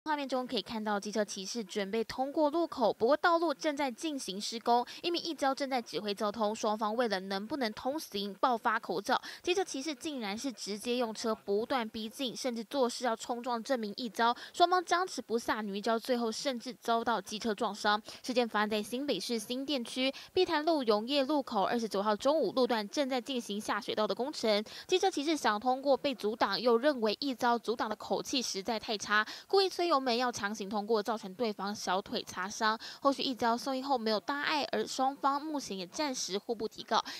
画面中可以看到机车骑士准备通过路口，不过道路正在进行施工，一名义交正在指挥交通，双方为了能不能通行爆发口角，机车骑士竟然是直接用车不断逼近，甚至做事要冲撞这名义交，双方僵持不下，女义交最后甚至遭到机车撞伤。事件发生在新北市新店区碧潭路永业路口29号中午，路段正在进行下水道的工程，机车骑士想通过被阻挡，又认为义交阻挡的口气实在太差，故意催油门要强行通过，造成对方小腿擦伤。后续义交送医后没有大碍，而双方目前也暂时互不提告。